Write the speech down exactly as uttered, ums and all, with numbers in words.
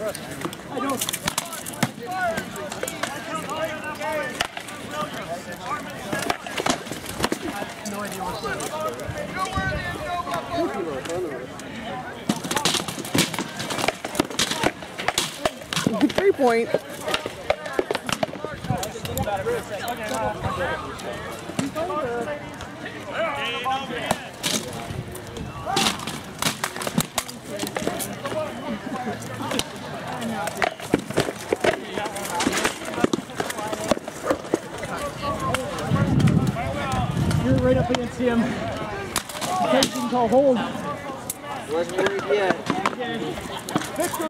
I don't. No idea what's going on. Three point. You're right up against him. Attention to hold. Wasn't worried yet.